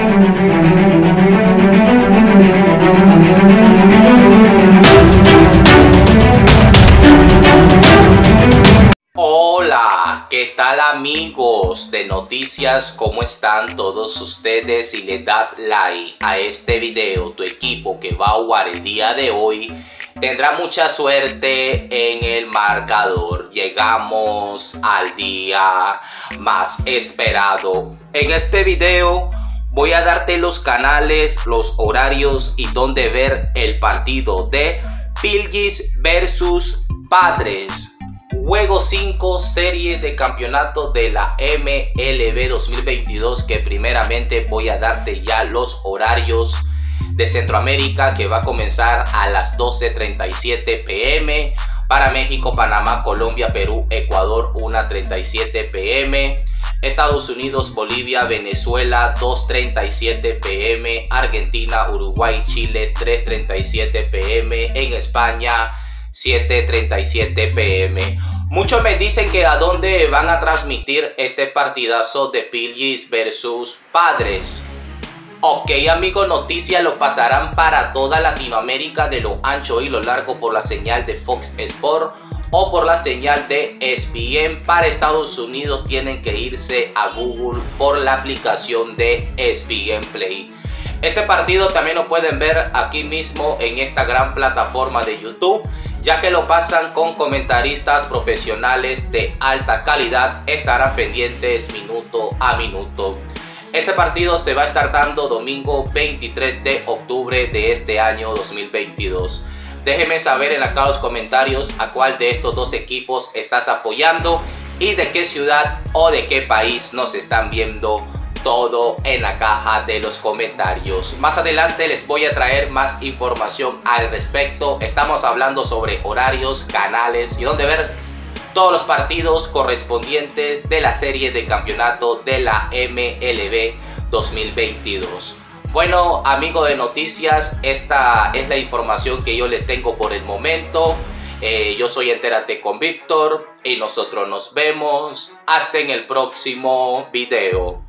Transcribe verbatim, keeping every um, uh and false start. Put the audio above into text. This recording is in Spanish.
Hola, ¿qué tal amigos de noticias? ¿Cómo están todos ustedes? Si le das like a este video, tu equipo que va a jugar el día de hoy tendrá mucha suerte en el marcador. Llegamos al día más esperado. En este video voy a darte los canales, los horarios y dónde ver el partido de Phillies versus Padres. Juego cinco, serie de campeonato de la M L B dos mil veintidós, que primeramente voy a darte ya los horarios de Centroamérica, que va a comenzar a las doce treinta y siete pm, para México, Panamá, Colombia, Perú, Ecuador una treinta y siete pm, Estados Unidos, Bolivia, Venezuela dos treinta y siete pm, Argentina, Uruguay, Chile tres treinta y siete pm, en España siete treinta y siete pm. Muchos me dicen que a dónde van a transmitir este partidazo de Phillies versus Padres. Ok amigos, noticias lo pasarán para toda Latinoamérica de lo ancho y lo largo por la señal de Fox Sports o por la señal de E S P N. Para Estados Unidos tienen que irse a Google por la aplicación de E S P N Play. Este partido también lo pueden ver aquí mismo en esta gran plataforma de YouTube, ya que lo pasan con comentaristas profesionales de alta calidad. Estarán pendientes minuto a minuto. Este partido se va a estar dando domingo veintitrés de octubre de este año dos mil veintidós. Déjenme saber en acá los comentarios a cuál de estos dos equipos estás apoyando y de qué ciudad o de qué país nos están viendo. Todo en la caja de los comentarios. Más adelante les voy a traer más información al respecto. Estamos hablando sobre horarios, canales y dónde ver todos los partidos correspondientes de la serie de campeonato de la M L B dos mil veintidós. Bueno, amigos de noticias, esta es la información que yo les tengo por el momento. Eh, yo soy Entérate con Víctor y nosotros nos vemos hasta en el próximo video.